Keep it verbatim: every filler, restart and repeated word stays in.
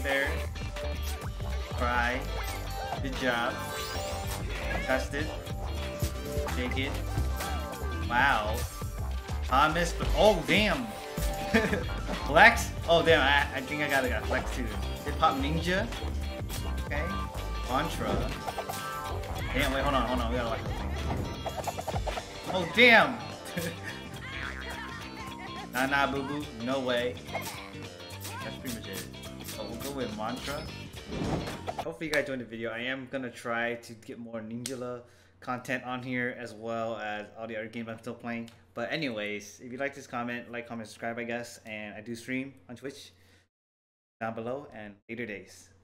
there. Cry. Good job. Test it. Take it. Wow. Thomas, but oh damn. Flex? Oh damn, I, I think I gotta got Flex too. Hip Hop Ninja. Okay. Contra. Damn, wait, hold on, hold on, we gotta watch this. Oh damn! Nah nah boo boo, no way. That's pretty much it. So we'll go with Mantra. Hopefully you guys enjoyed the video. I am gonna try to get more Ninjala content on here as well as all the other games I'm still playing. But anyways, if you like this comment, like, comment, subscribe I guess. And I do stream on Twitch down below and later days.